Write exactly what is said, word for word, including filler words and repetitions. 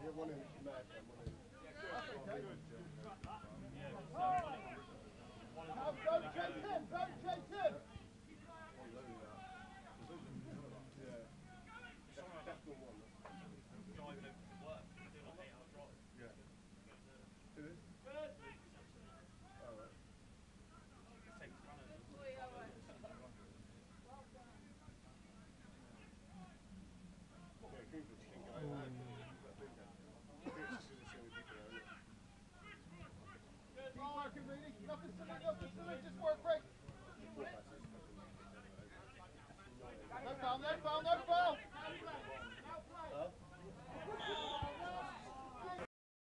Nothing silly, nothing silly, just work, Greg. No foul, no foul, no